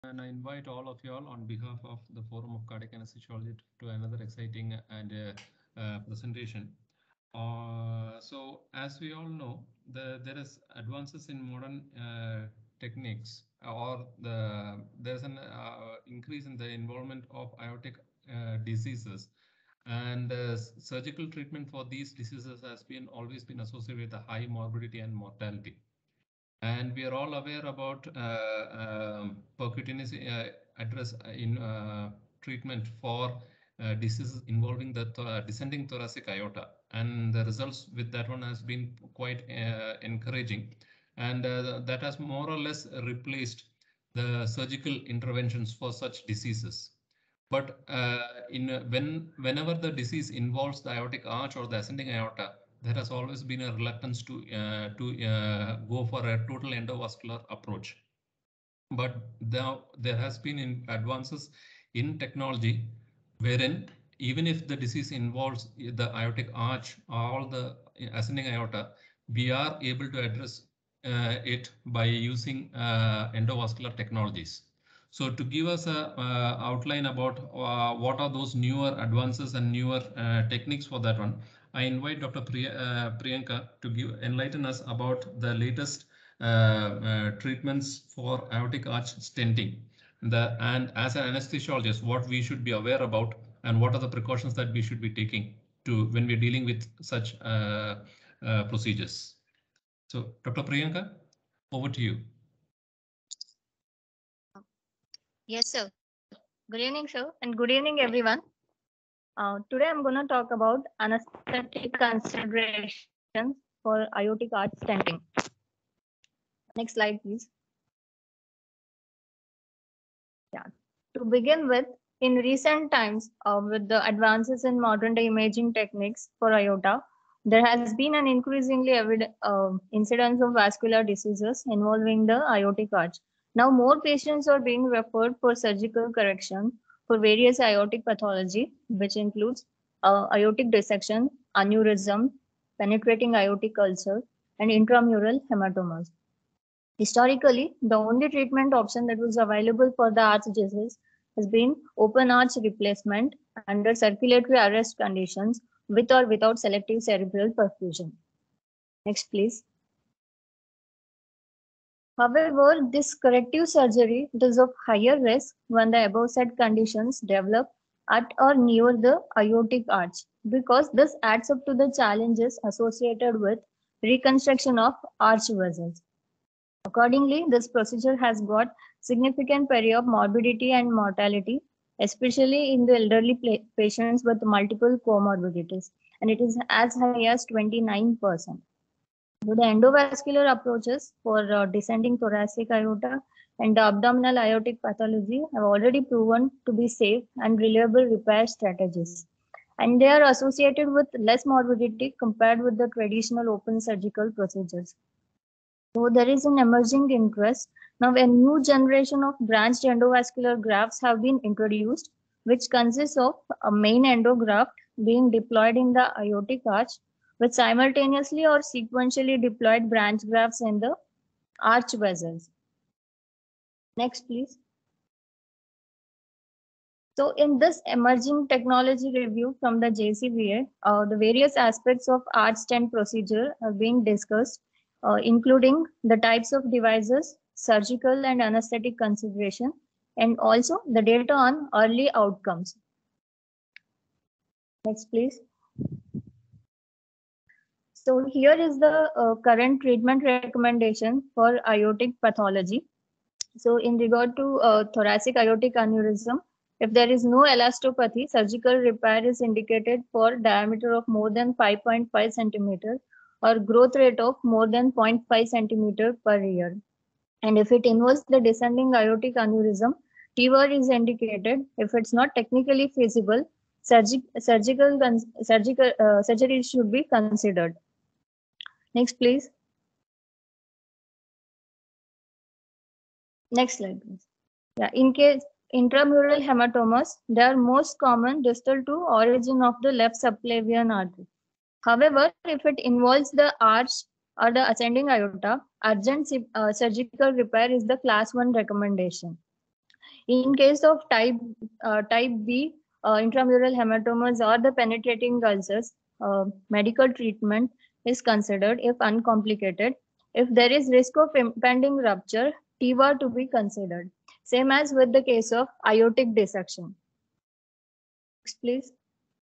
And I invite all of you all on behalf of the Forum of Cardiac Anesthesiology to another exciting and presentation. So, as we all know, there is advances in modern techniques, or there's an increase in the involvement of aortic diseases, and surgical treatment for these diseases has been always been associated with a high morbidity and mortality. And we are all aware about percutaneous address in treatment for diseases involving the descending thoracic aorta, and the results with that one has been quite encouraging, and that has more or less replaced the surgical interventions for such diseases. But whenever the disease involves the aortic arch or the ascending aorta, there has always been a reluctance to go for a total endovascular approach. But there has been advances in technology wherein even if the disease involves the aortic arch or the ascending aorta, we are able to address it by using endovascular technologies. So to give us a outline about what are those newer advances and newer techniques for that one, I invite Dr. Priyanka to enlighten us about the latest treatments for aortic arch stenting. And as an anesthesiologist, what we should be aware about and what are the precautions that we should be taking to when we're dealing with such procedures. So, Dr. Priyanka, over to you. Yes, sir. Good evening, sir, and good evening, everyone. Today I'm going to talk about anesthetic considerations for aortic arch stenting. Next slide, please. Yeah. To begin with, in recent times, with the advances in modern day imaging techniques for aorta, there has been an increasingly incidence of vascular diseases involving the aortic arch. Now, more patients are being referred for surgical correction for various aortic pathology, which includes aortic dissection, aneurysm, penetrating aortic ulcer, and intramural hematomas. Historically, the only treatment option that was available for the arch disease has been open arch replacement under circulatory arrest conditions with or without selective cerebral perfusion. Next, please. However, this corrective surgery is of higher risk when the above said conditions develop at or near the aortic arch, because this adds up to the challenges associated with reconstruction of arch vessels. Accordingly, this procedure has got significant peri-op morbidity and mortality, especially in the elderly patients with multiple comorbidities, and it is as high as 29%. So the endovascular approaches for descending thoracic aorta and the abdominal aortic pathology have already proven to be safe and reliable repair strategies, and they are associated with less morbidity compared with the traditional open surgical procedures. So there is an emerging interest. Now a new generation of branched endovascular grafts have been introduced, which consists of a main endograft being deployed in the aortic arch with simultaneously or sequentially deployed branch grafts in the arch vessels. Next, please. So in this emerging technology review from the JCVA, the various aspects of arch stent procedure are being discussed, including the types of devices, surgical and anesthetic consideration, and also the data on early outcomes. Next, please. So here is the current treatment recommendation for aortic pathology. So in regard to thoracic aortic aneurysm, if there is no elastopathy, surgical repair is indicated for diameter of more than 5.5 centimeter or growth rate of more than 0.5 centimeter per year. And if it involves the descending aortic aneurysm, TEVR is indicated. If it's not technically feasible, surgery should be considered. Next, please. Next slide, please. Yeah, in case intramural hematomas, they are most common distal to origin of the left subclavian artery. However, if it involves the arch or the ascending aorta, urgent surgical repair is the class 1 recommendation. In case of type B intramural hematomas or the penetrating ulcers, medical treatment is considered if uncomplicated. If there is risk of impending rupture, TIVA to be considered. Same as with the case of aortic dissection. Next, please.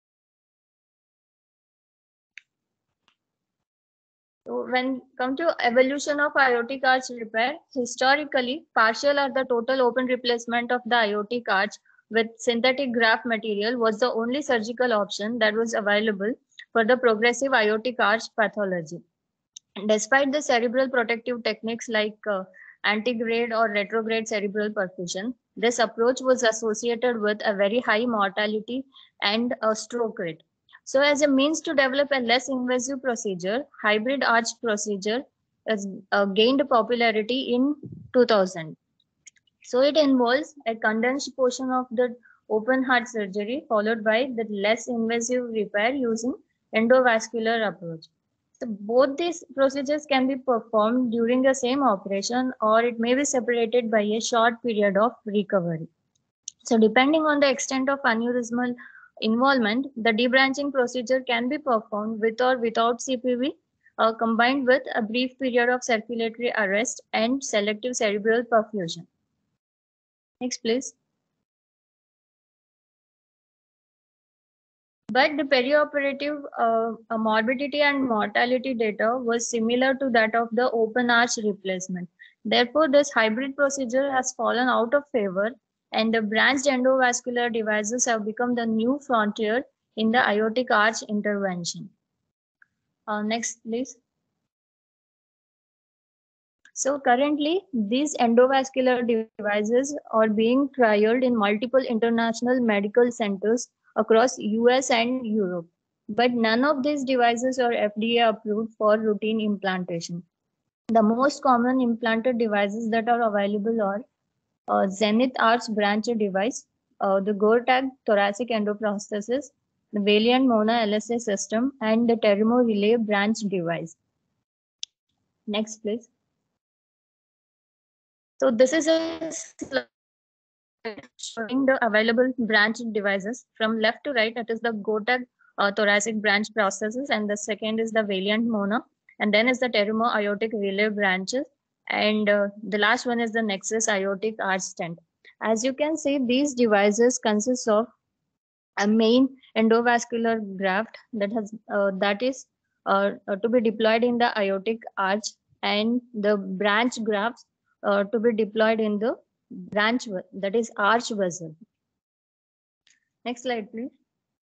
So when come to evolution of aortic arch repair, historically, partial or the total open replacement of the aortic arch with synthetic graft material was the only surgical option that was available for the progressive aortic arch pathology. Despite the cerebral protective techniques like antegrade or retrograde cerebral perfusion, this approach was associated with a very high mortality and a stroke rate. So as a means to develop a less invasive procedure, hybrid arch procedure has gained popularity in 2000. So it involves a condensed portion of the open heart surgery followed by the less invasive repair using endovascular approach. So both these procedures can be performed during the same operation or it may be separated by a short period of recovery. So depending on the extent of aneurysmal involvement, the debranching procedure can be performed with or without CPV, combined with a brief period of circulatory arrest and selective cerebral perfusion. Next, please. But the perioperative morbidity and mortality data was similar to that of the open arch replacement. Therefore, this hybrid procedure has fallen out of favor and the branched endovascular devices have become the new frontier in the aortic arch intervention. Next, please. So currently, these endovascular devices are being trialed in multiple international medical centers across US and Europe. But none of these devices are FDA approved for routine implantation. The most common implanted devices that are available are Zenith Arch Branch device, the Gore-Tag thoracic endoprosthesis, the Valiant Mona LSA system, and the Terumo Relay branch device. Next, please. So this is a slide showing the available branch devices from left to right. It is the Gore-Tag thoracic branch prosthesis, and the second is the Valiant Mona, and then is the Terumo aortic relay branches, and the last one is the Nexus aortic arch stent. As you can see, these devices consist of a main endovascular graft that is to be deployed in the aortic arch, and the branch grafts to be deployed in the branch, that is arch vessel. Next slide, please.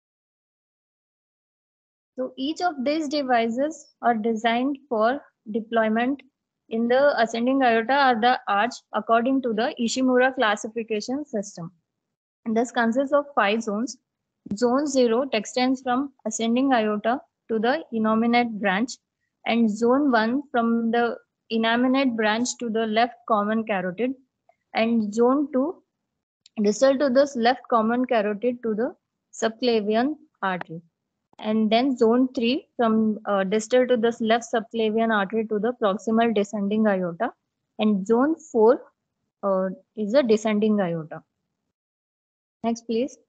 So each of these devices are designed for deployment in the ascending aorta or the arch according to the Ishimura classification system. And this consists of 5 zones. Zone 0 extends from ascending aorta to the innominate branch, and zone 1 from the innominate branch to the left common carotid, and zone 2 distal to this left common carotid to the subclavian artery, and then zone 3 from distal to this left subclavian artery to the proximal descending aorta, and zone 4 is a descending aorta. Next, please.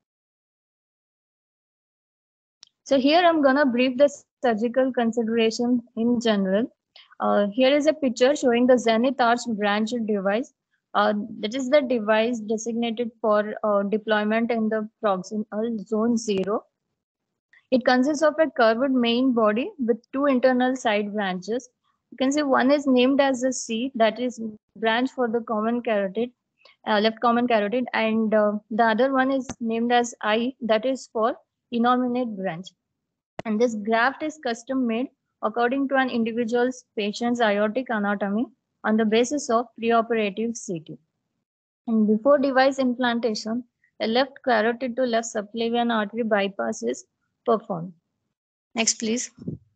So here I'm gonna brief the surgical consideration in general. Here is a picture showing the Zenith Arch branch device. That is the device designated for deployment in the proximal zone 0. It consists of a curved main body with 2 internal side branches. You can see one is named as a C, that is branch for the common carotid, left common carotid, and the other one is named as I, that is for innominate branch. And this graft is custom made according to an individual's patient's aortic anatomy on the basis of preoperative CT. And before device implantation, a left carotid to left subclavian artery bypass is performed. Next, please.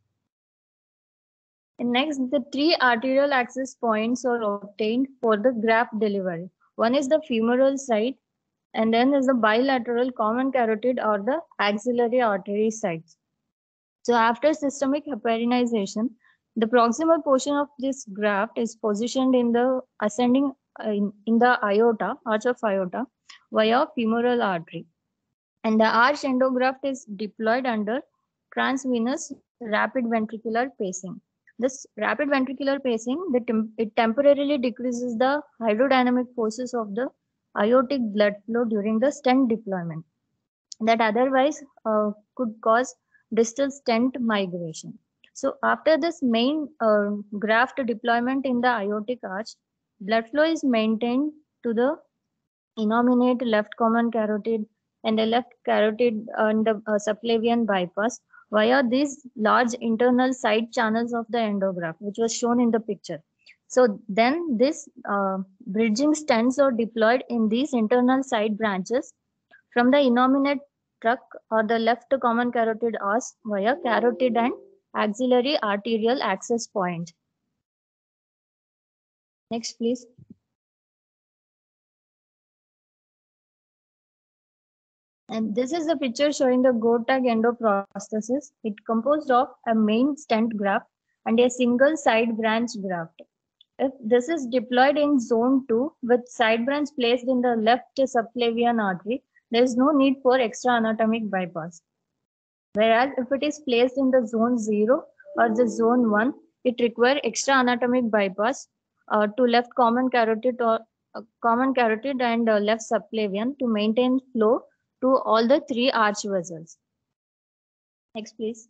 And next, the 3 arterial access points are obtained for the graft delivery. One is the femoral side, and then is the bilateral common carotid or the axillary artery sides. So after systemic heparinization, the proximal portion of this graft is positioned in the ascending in the aorta, arch of aorta, via femoral artery. And the arch endograft is deployed under transvenous rapid ventricular pacing. This rapid ventricular pacing, it temporarily decreases the hydrodynamic forces of the aortic blood flow during the stent deployment that otherwise could cause distal stent migration. So after this main graft deployment in the aortic arch, blood flow is maintained to the innominate left common carotid and the left carotid and the subclavian bypass via these large internal side channels of the endograft, which was shown in the picture. So then this bridging stents are deployed in these internal side branches from the innominate truck or the left common carotid arch via carotid and axillary arterial access point. Next, please. And this is the picture showing the GOTAG endoprosthesis. It composed of a main stent graft and a single side branch graft. If this is deployed in zone 2 with side branch placed in the left subclavian artery, there is no need for extra anatomic bypass. Whereas if it is placed in the zone 0 or the zone 1, it requires extra anatomic bypass to left common carotid or and left subclavian to maintain flow to all the three arch vessels. Next, please.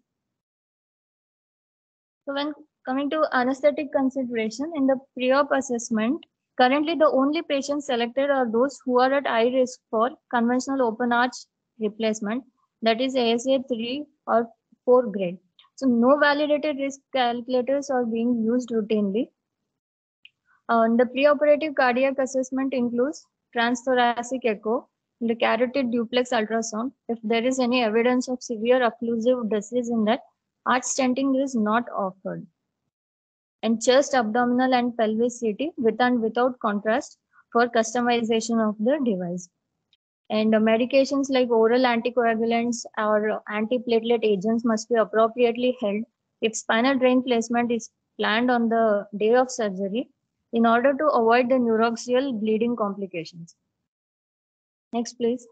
So when coming to anesthetic consideration in the pre-op assessment, currently the only patients selected are those who are at high risk for conventional open arch replacement, that is ASA 3 or 4 grade. So no validated risk calculators are being used routinely. The preoperative cardiac assessment includes transthoracic echo, the carotid duplex ultrasound. If there is any evidence of severe occlusive disease in that, arch stenting is not offered. And chest, abdominal, and pelvis CT with and without contrast for customization of the device. And medications like oral anticoagulants or antiplatelet agents must be appropriately held if spinal drain placement is planned on the day of surgery in order to avoid the neuroaxial bleeding complications. Next, please.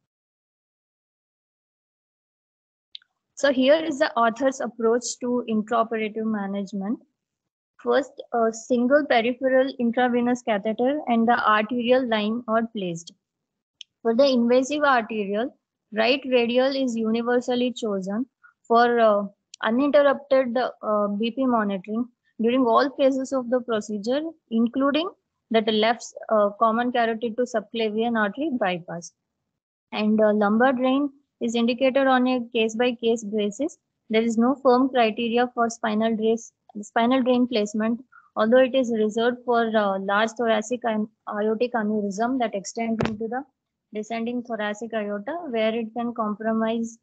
So here is the author's approach to intraoperative management. First, a single peripheral intravenous catheter and the arterial line are placed. For the invasive arterial, right radial is universally chosen for uninterrupted BP monitoring during all phases of the procedure, including the left common carotid to subclavian artery bypass. And lumbar drain is indicated on a case-by-case basis. There is no firm criteria for spinal drain placement, although it is reserved for large thoracic and aortic aneurysm that extend into the descending thoracic aorta, where it can compromise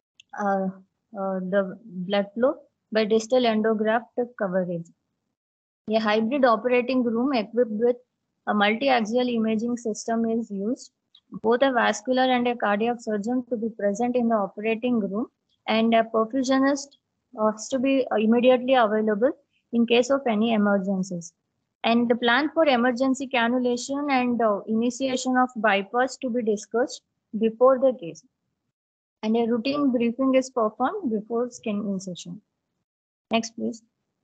the blood flow by distal endograft coverage. A hybrid operating room equipped with a multi-axial imaging system is used. Both a vascular and a cardiac surgeon to be present in the operating room, and a perfusionist has to be immediately available in case of any emergencies. And the plan for emergency cannulation and initiation of bypass to be discussed before the case. And a routine briefing is performed before skin incision. Next, please.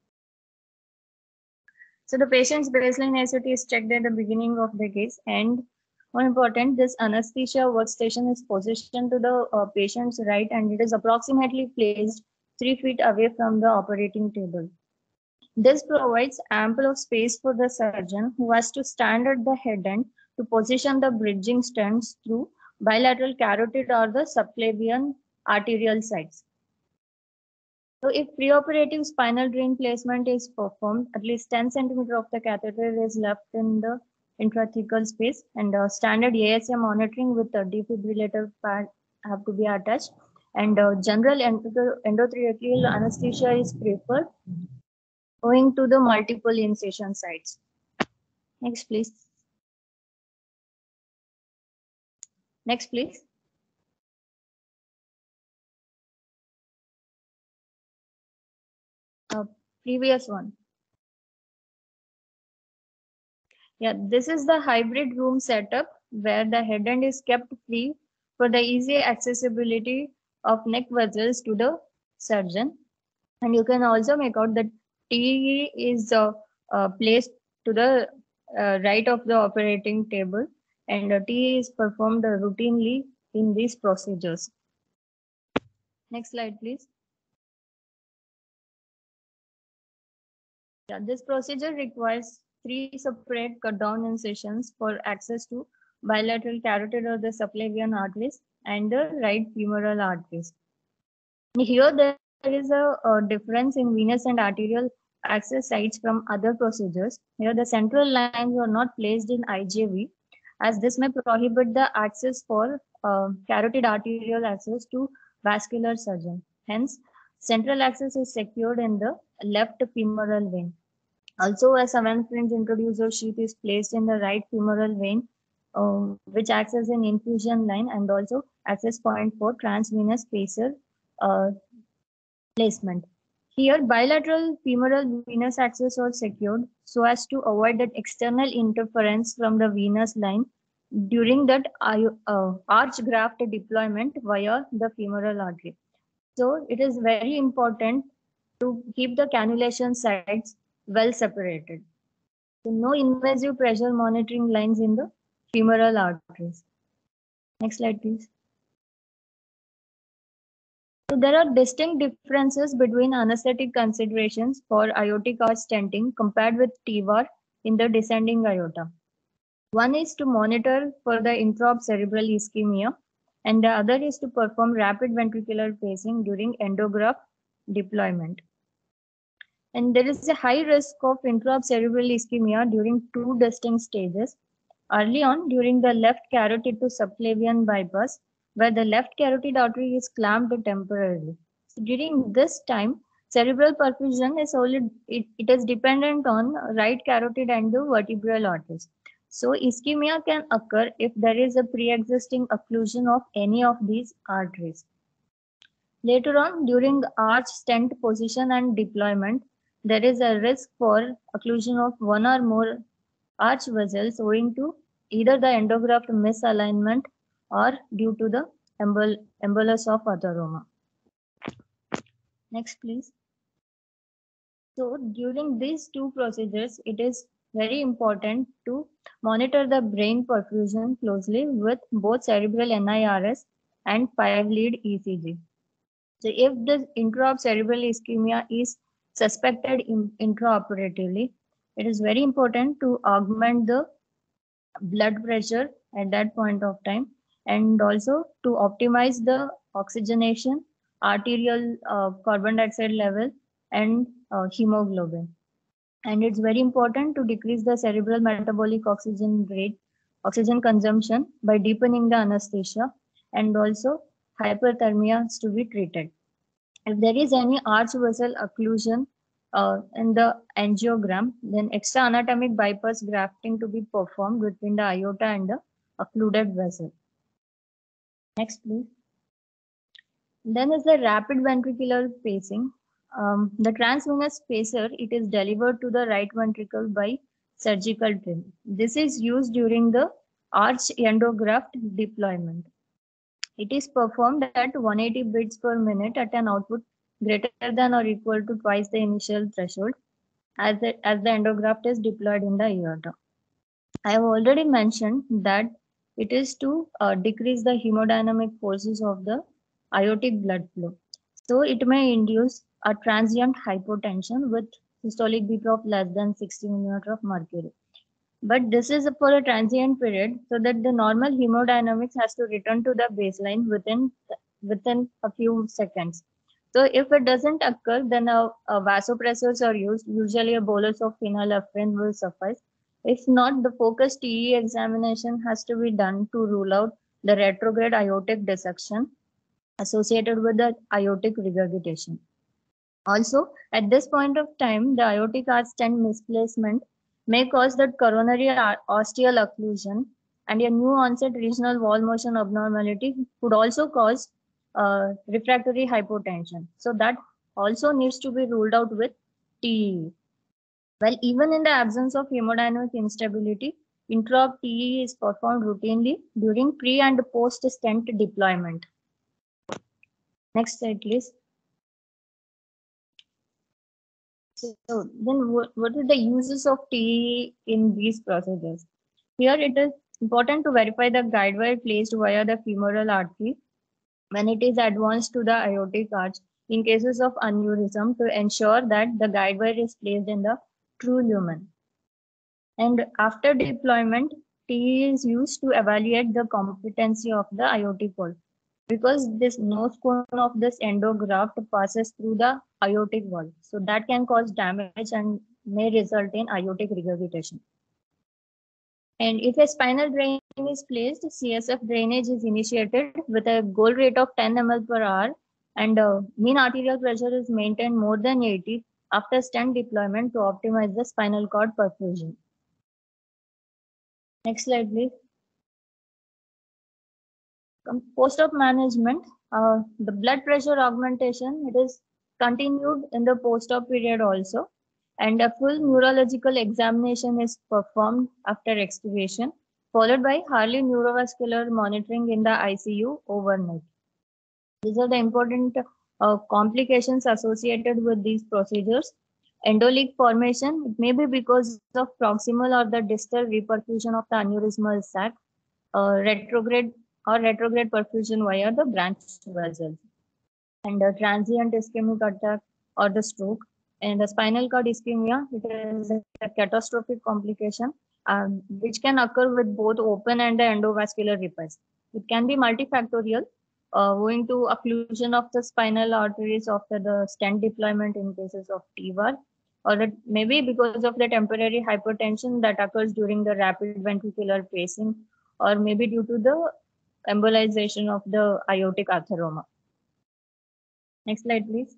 So the patient's baseline AST is checked at the beginning of the case, and more important, this anesthesia workstation is positioned to the patient's right, and it is approximately placed 3 feet away from the operating table. This provides ample of space for the surgeon who has to stand at the head end to position the bridging stents through bilateral carotid or the subclavian arterial sites. So if preoperative spinal drain placement is performed, at least 10 centimeters of the catheter is left in the intrathecal space, and standard ASA monitoring with a defibrillator pad have to be attached, and general endotracheal anesthesia is preferred owing to the multiple incision sites. Next, please. Next, please. Previous one. Yeah, this is the hybrid room setup where the head end is kept free for the easy accessibility of neck vessels to the surgeon. And you can also make out that TE is placed to the right of the operating table, and TE is performed routinely in these procedures. Next slide, please. Yeah, this procedure requires 3 separate cut-down incisions for access to bilateral carotid or the subclavian arteries and the right femoral arteries. Here, there is a difference in venous and arterial access sites from other procedures. Here, the central lines are not placed in IJV, as this may prohibit the access for carotid arterial access to vascular surgeon. Hence, central access is secured in the left femoral vein. Also, a 7 French introducer sheath is placed in the right femoral vein, which acts as an infusion line and also access point for transvenous spacer uh, placement. Here, bilateral femoral venous access are secured so as to avoid that external interference from the venous line during that arch graft deployment via the femoral artery. So, it is very important to keep the cannulation sites well separated. So no invasive pressure monitoring lines in the femoral arteries. Next slide, please. So there are distinct differences between anesthetic considerations for aortic arch stenting compared with TEVAR in the descending aorta. One is to monitor for the intra cerebral ischemia, and the other is to perform rapid ventricular pacing during endograft deployment. And there is a high risk of intracerebral ischemia during 2 distinct stages. Early on, during the left carotid to subclavian bypass, where the left carotid artery is clamped temporarily. So during this time, cerebral perfusion is only it is dependent on right carotid and the vertebral arteries. So ischemia can occur if there is a pre-existing occlusion of any of these arteries. Later on, during arch stent position and deployment, there is a risk for occlusion of one or more arch vessels owing to either the endograft misalignment or due to the embolus of atheroma. Next, please. So during these two procedures, it is very important to monitor the brain perfusion closely with both cerebral NIRS and 5-lead ECG. So if the intracerebral ischemia is suspected intraoperatively, it is very important to augment the blood pressure at that point of time and also to optimize the oxygenation, arterial carbon dioxide level, and hemoglobin. And it's very important to decrease the cerebral metabolic oxygen rate, oxygen consumption by deepening the anesthesia, and also hyperthermia is to be treated. If there is any arch vessel occlusion in the angiogram, then extra anatomic bypass grafting to be performed between the aorta and the occluded vessel. Next, please. Then is the rapid ventricular pacing. The transvenous spacer, it is delivered to the right ventricle by surgical trim. This is used during the arch endograft deployment. It is performed at 180 beats per minute at an output greater than or equal to twice the initial threshold as the endograft is deployed in the aorta. I have already mentioned that it is to decrease the hemodynamic forces of the aortic blood flow. So it may induce a transient hypotension with systolic beat of less than 60 mm of mercury. But this is for a transient period so that the normal hemodynamics has to return to the baseline within a few seconds. So if it doesn't occur, then vasopressors are used. Usually a bolus of phenylephrine will suffice. If not, the focused TE examination has to be done to rule out the retrograde aortic dissection associated with the aortic regurgitation. Also, at this point of time, the aortic arch stent misplacement may cause that coronary ostial occlusion, and a new onset regional wall motion abnormality could also cause refractory hypotension. So that also needs to be ruled out with TE. Well, even in the absence of hemodynamic instability, intra-op TE is performed routinely during pre and post stent deployment. Next slide, please. So then what are the uses of TE in these procedures? Here it is important to verify the guide wire placed via the femoral artery when it is advanced to the aortic arch in cases of aneurysm to ensure that the guide wire is placed in the true lumen. And after deployment, TE is used to evaluate the competency of the aortic wall because this nose cone of this endograft passes through the aortic wall. So that can cause damage and may result in aortic regurgitation. And if a spinal drain is placed, CSF drainage is initiated with a goal rate of 10 ml per hour and mean arterial pressure is maintained more than 80 after stent deployment to optimize the spinal cord perfusion. Next slide, please. Post-op management, the blood pressure augmentation, it is continued in the post-op period also. And a full neurological examination is performed after extubation, followed by Harley neurovascular monitoring in the ICU overnight. These are the important complications associated with these procedures. Endoleak formation, it may be because of proximal or the distal reperfusion of the aneurysmal sac, retrograde perfusion via the branch vessels, and the transient ischemic attack or the stroke. And the spinal cord ischemia, it is a catastrophic complication which can occur with both open and the endovascular repairs. It can be multifactorial, owing to occlusion of the spinal arteries after the stent deployment in cases of TEVAR, or it may be because of the temporary hypertension that occurs during the rapid ventricular pacing, or maybe due to the embolization of the aortic atheroma. Next slide, please.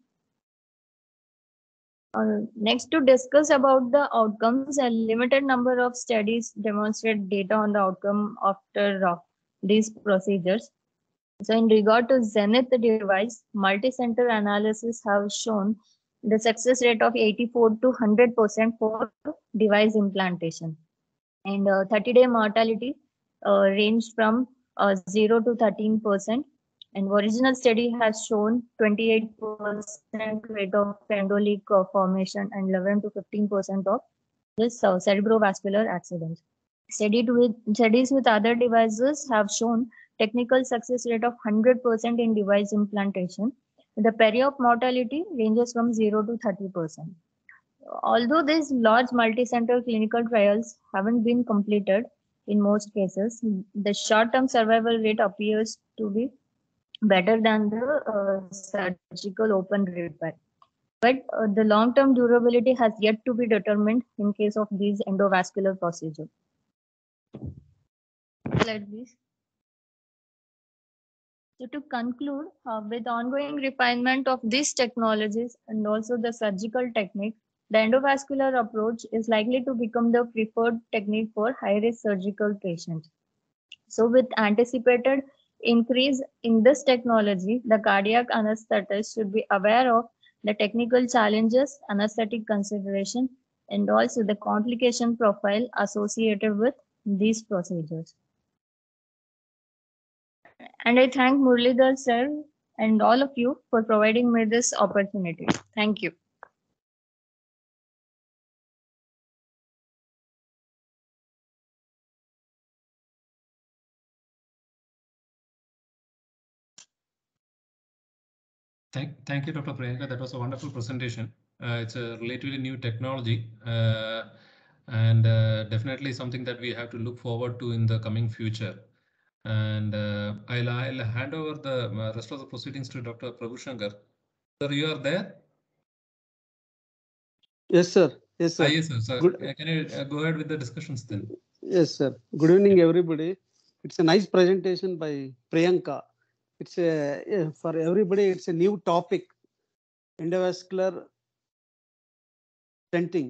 Next, to discuss about the outcomes, a limited number of studies demonstrate data on the outcome after these procedures. So in regard to Zenith device, multi-center analysis have shown the success rate of 84 to 100% for device implantation. And 30-day mortality ranged from 0 to 13%. And original study has shown 28% rate of endoleak formation and 11 to 15% of this cerebrovascular accidents. Studies with other devices have shown technical success rate of 100% in device implantation. The peri-op mortality ranges from 0 to 30%. Although these large multi-center clinical trials haven't been completed in most cases, the short-term survival rate appears to be better than the surgical open repair. But the long-term durability has yet to be determined in case of these endovascular procedures. Slide, please. So to conclude, with ongoing refinement of these technologies and also the surgical technique, the endovascular approach is likely to become the preferred technique for high-risk surgical patients. So with anticipated increase in this technology, the cardiac anesthetist should be aware of the technical challenges, anesthetic consideration, and also the complication profile associated with these procedures. And I thank Muralidhar sir and all of you for providing me this opportunity. Thank you. Thank you, Dr. Priyanka. That was a wonderful presentation. It's a relatively new technology and definitely something that we have to look forward to in the coming future. And I'll hand over the rest of the proceedings to Dr. Prabhu Shankar. Sir, you are there? Yes, sir. Yes, sir. Yes, sir. So, can you go ahead with the discussions then? Yes, sir. Good evening, everybody. It's a nice presentation by Priyanka. It's for everybody, it's a new topic, endovascular stenting.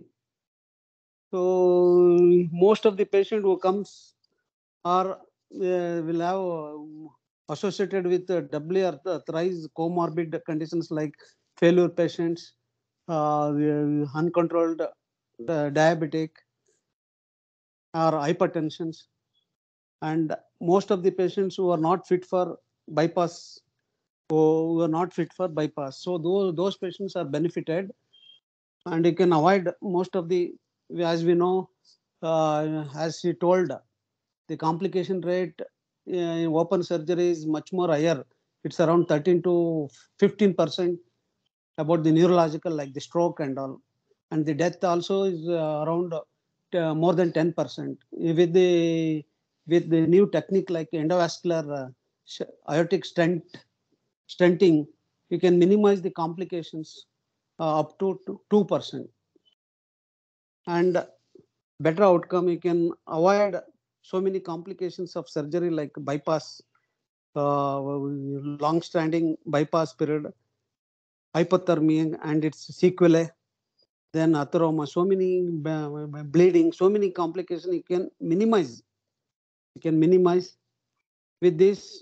So most of the patient who comes are will have associated with doubly or thrice comorbid conditions like failure patients, uncontrolled diabetic or hypertensions, and most of the patients who are not fit for bypass, who are not fit for bypass. So those patients are benefited, and you can avoid most of the, as we know, as she told, the complication rate in open surgery is much more higher. It's around 13 to 15% about the neurological, like the stroke and all. And the death also is around more than 10%. With the new technique like endovascular aortic stenting, you can minimize the complications up to 2%. And better outcome, you can avoid so many complications of surgery like bypass, long-standing bypass period, hypothermia and its sequelae, then atheroma, so many bleeding, so many complications you can minimize. You can minimize with this.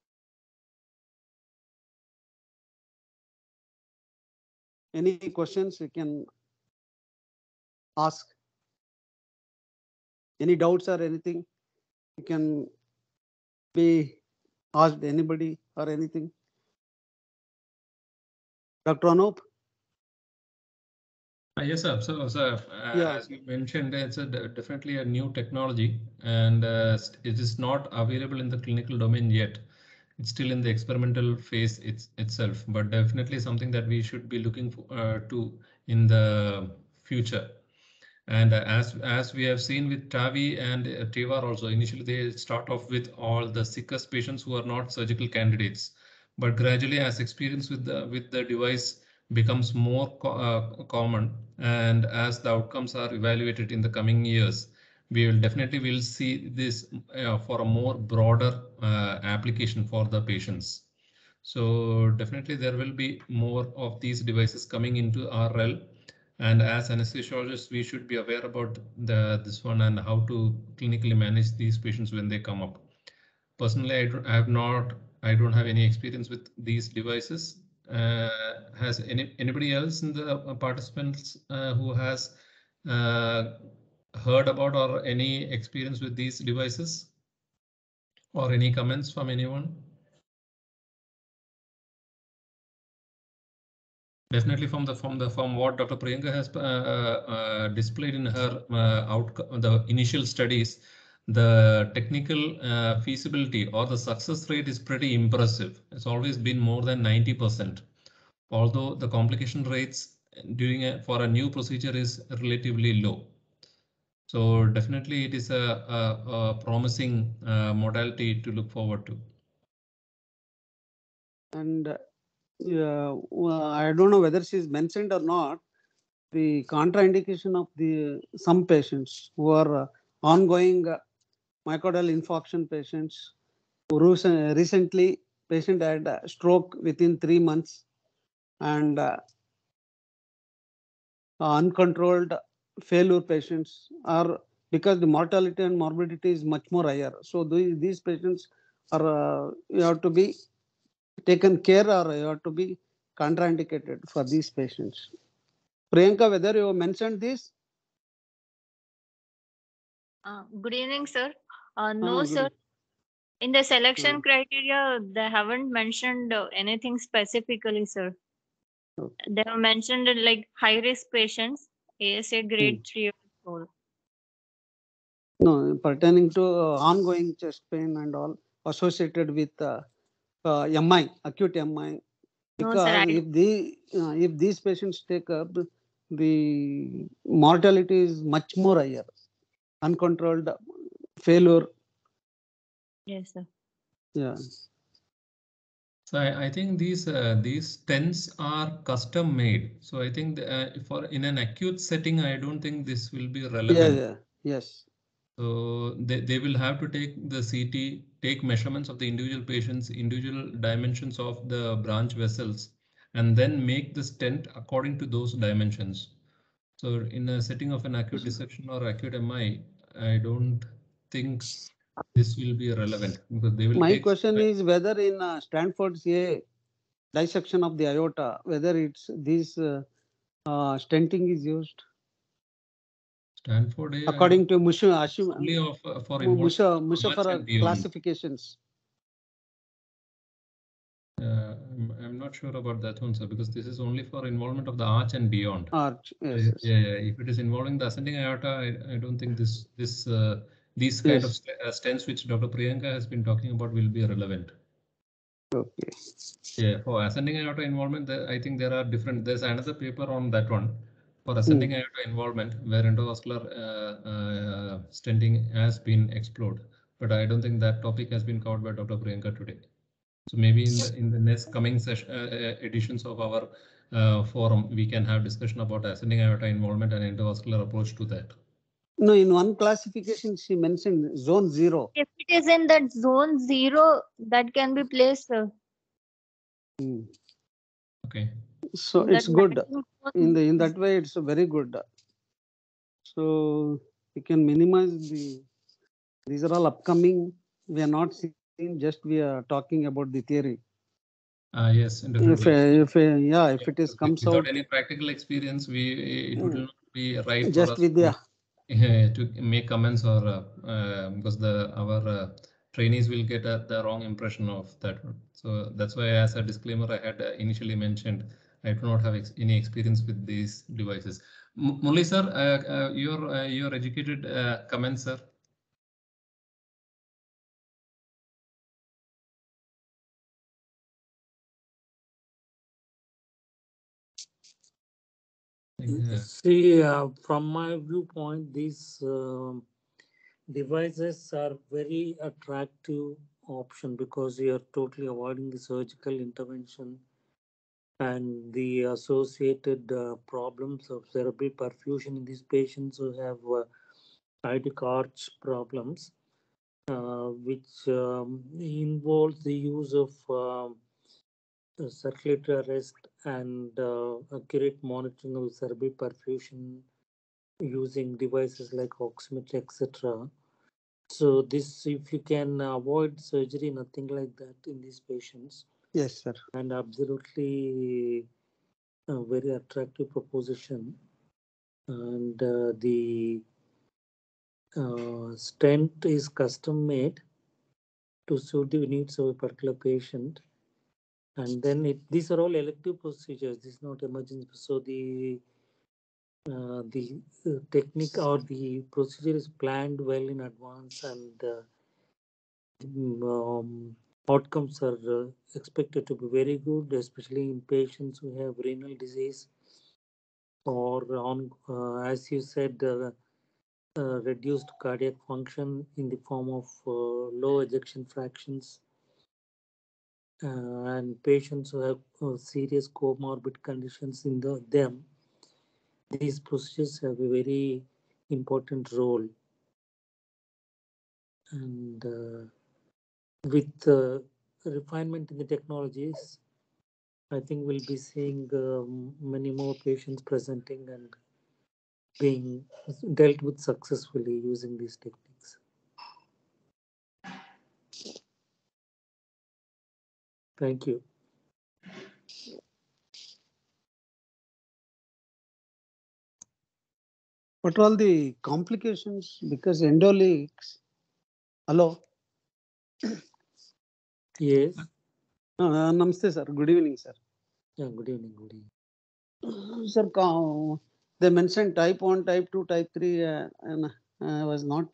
Any questions you can ask? Any doubts or anything you can be asked, anybody or anything? Dr. Anup? Yes, sir. So, Yeah. as you mentioned, it's definitely a new technology, and it is not available in the clinical domain yet. It's still in the experimental phase itself, but definitely something that we should be looking to in the future. And as we have seen with TAVI and TEVAR also, initially they start off with all the sickest patients who are not surgical candidates, but gradually as experience with the device becomes more common, and as the outcomes are evaluated in the coming years, we will definitely see this for a more broader application for the patients. So definitely there will be more of these devices coming into our realm. And as anesthesiologists, we should be aware about this one and how to clinically manage these patients when they come up. Personally, I don't have any experience with these devices. Has anybody else in the participants who has heard about or any experience with these devices, or any comments from anyone? Definitely from what Dr. Priyanka has displayed in her the initial studies, the technical feasibility or the success rate is pretty impressive. It's always been more than 90%, although the complication rates for a new procedure is relatively low. So definitely it is a promising modality to look forward to. And I don't know whether she's mentioned or not, the contraindication of the some patients who are ongoing myocardial infarction patients, who recently patient had a stroke within 3 months, and uncontrolled failure patients are, because the mortality and morbidity is much more higher. So these patients are you have to be taken care, or you have to be contraindicated for these patients. Priyanka, whether you mentioned this? Good evening, sir. No, Good. sir. In the selection criteria, they haven't mentioned anything specifically, sir. Okay. They have mentioned like high-risk patients, ASA grade 3 or 4. No, pertaining to ongoing chest pain and all associated with MI, acute MI. No, sir. Because if these patients take up, the mortality is much more higher. Uncontrolled failure. Yes, sir. Yeah. So I think these stents are custom made. So I think for in an acute setting, I don't think this will be relevant. Yeah. Yes. So they will have to take the CT, take measurements of the individual patients, individual dimensions of the branch vessels, and then make the stent according to those dimensions. So in a setting of an acute dissection or acute MI, I don't think this will be relevant, because they will My take. question is whether in Stanford's dissection of the aorta, whether it's this stenting is used. And for day, according to only of for involvement classifications. I'm not sure about that one, sir, because this is only for involvement of the arch and beyond. Arch, yes, Yeah, yes. yeah. If it is involving the ascending aorta, I don't think these kind of stents which Dr. Priyanka has been talking about will be relevant. Okay. Yeah, for ascending aorta involvement, I think there are different. There's another paper on that one for ascending aorta involvement where endovascular stenting has been explored, but I don't think that topic has been covered by Dr. Priyanka today. So maybe in the next coming session, editions of our forum, we can have discussion about ascending aorta involvement and endovascular approach to that. No, in one classification she mentioned zone 0. If it is in that zone 0, that can be placed. Okay. So it's good. In that way, it's very good. So we can minimize these are all upcoming. We are not seeing, just we are talking about the theory. Yes, definitely. If it is comes without out any practical experience, it would not be right just for us with to make comments or because our trainees will get the wrong impression of that one. So that's why, as a disclaimer, I had initially mentioned I do not have any experience with these devices. Murli sir, your educated comments, sir. See, from my viewpoint, these devices are very attractive option because you are totally avoiding the surgical intervention and the associated problems of cerebral perfusion in these patients who have aortic arch problems, which involves the use of circulatory arrest and accurate monitoring of cerebral perfusion using devices like oximeter, etc. So this, if you can avoid surgery, nothing like that in these patients. Yes, sir. And absolutely a very attractive proposition. And the stent is custom made to suit the needs of a particular patient. And then these are all elective procedures. This is not emergency. So the technique or the procedure is planned well in advance, and outcomes are expected to be very good, especially in patients who have renal disease or on, as you said, reduced cardiac function in the form of low ejection fractions, and patients who have serious comorbid conditions in them. These procedures have a very important role. And with refinement in the technologies, I think we'll be seeing many more patients presenting and being dealt with successfully using these techniques. Thank you. What are all the complications? Because endoleaks. Hello. Yes. Namaste, sir. Good evening, sir. Yeah, good evening. Good evening. Sir, they mentioned type 1, type 2, type 3, and I was not.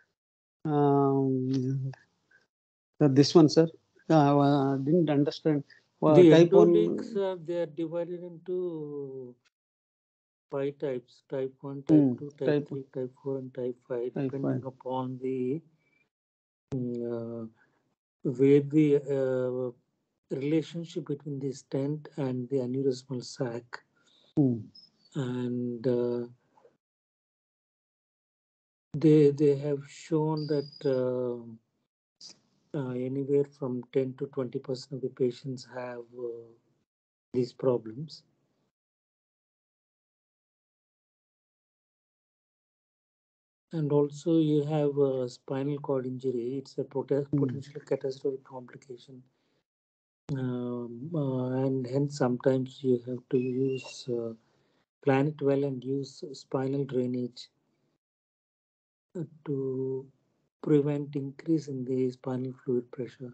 This one, sir. I didn't understand. The Type endoleaks, 1. they are divided into 5 types: type 1, type 2, type 3, type 4, and type 5, depending upon the where the relationship between the stent and the aneurysmal sac. And they have shown that anywhere from 10 to 20% of the patients have these problems. And also you have a spinal cord injury. It's a potentially catastrophic complication. And hence sometimes you have to use plan it well and use spinal drainage to prevent increase in the spinal fluid pressure?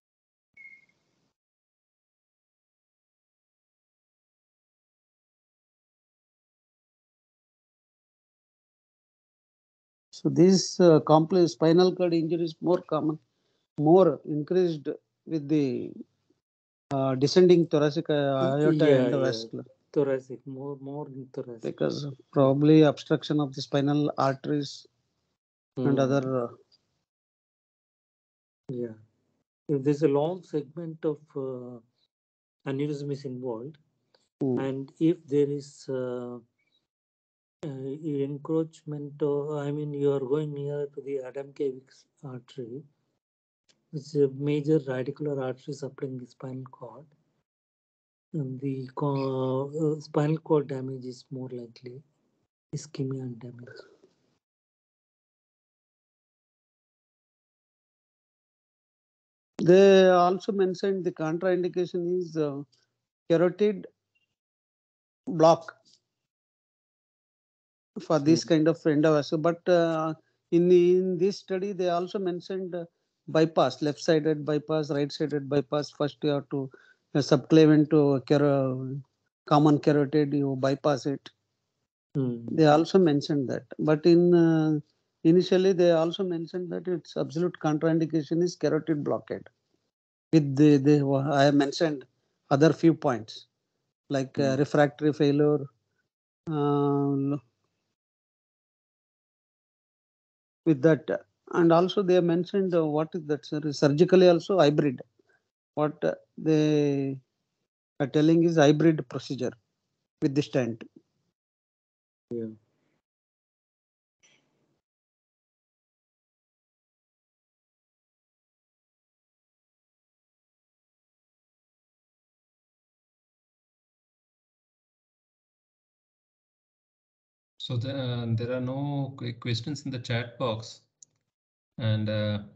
So these complex spinal cord injuries more common, more increased with the descending thoracic aorta endovascular. Thoracic, more in thoracic. Because probably obstruction of the spinal arteries and other. Yeah. If there's a long segment of aneurysm is involved, and if there is encroachment, I mean, you are going near to the Adamkiewicz artery, which is a major radicular artery supplying the spinal cord. And the spinal cord damage is more likely ischemia and damage. They also mentioned the contraindication is carotid block for this kind of endovascular. But in this study, they also mentioned bypass, left-sided bypass, right-sided bypass. First, you have to subclavian to common carotid, you bypass it. They also mentioned that. But in initially, they also mentioned that its absolute contraindication is carotid blockade. With I have mentioned other few points like refractory failure, with that, and also they have mentioned what is that, sir? Surgically also hybrid. What they are telling is hybrid procedure with the stent. Yeah. So there are no questions in the chat box, and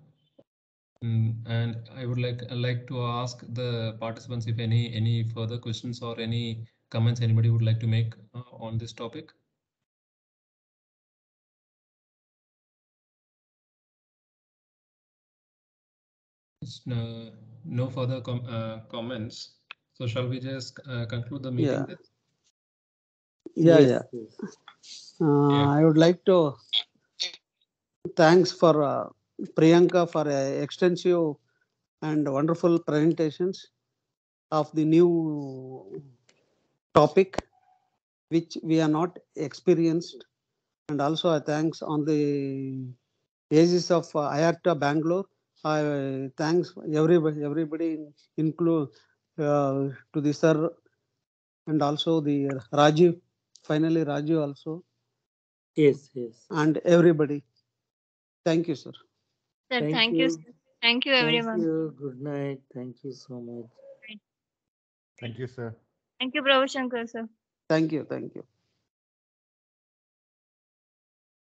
I would like to ask the participants if any further questions or any comments anybody would like to make on this topic. No further comments. So shall we just conclude the meeting? Yeah. I would like to thanks for Priyanka for extensive and wonderful presentations of the new topic which we are not experienced, and also I thanks on the basis of IATA Bangalore. I thanks everybody include to the sir and also the Rajiv. Finally, Rajiv also. Yes. And everybody. Thank you, sir. Sir, thank you. Thank you, everyone. Thank you. Good night. Thank you so much. Thank you, sir. Thank you, Prabhu Shankar, sir. Thank you.